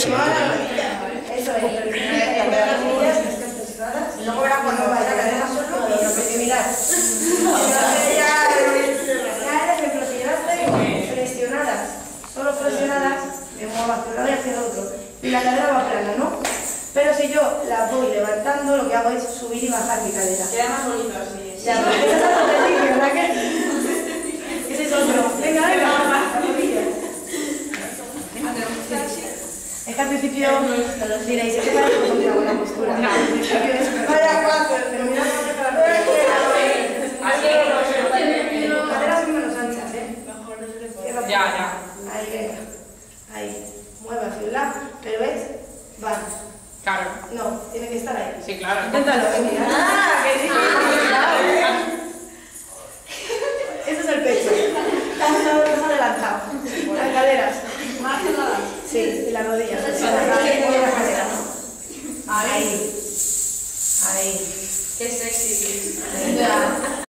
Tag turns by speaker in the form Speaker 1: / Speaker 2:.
Speaker 1: solo tú.
Speaker 2: Eso es, las rodillas que estén flexionadas. Y luego verás cuando vaya a cadera solo, pero no hay que mirar. Ya eres flexionadas, solo flexionadas, me muevo hacia un lado y hacia el otro. Y la cadera va plana, ¿no? Pero si yo la voy levantando, lo que hago es subir y bajar mi cadera.
Speaker 3: Queda más bonito así.
Speaker 2: Ya, porque ese es otro ejercicio, ¿verdad que? Ese es otro. Venga, la rodilla. Es que al principio diréis, es que parece que no tengo buena postura. Vaya cuatro, pero mira cómo se para caderas son menos anchas, ¿eh?
Speaker 3: Ya.
Speaker 2: Ahí, venga. Ahí. Mueve hacia un lado, pero ¿ves? Va.
Speaker 3: Claro.
Speaker 2: No, tiene que estar ahí.
Speaker 3: Sí, claro.
Speaker 2: Inténtalo, mira. Que sí. Eso es el pecho. Estás adelantado. Las caderas.
Speaker 3: Más que nada.
Speaker 2: Sí, y las rodillas. Ahí. Ahí.
Speaker 3: Qué sexy.
Speaker 2: Ahí.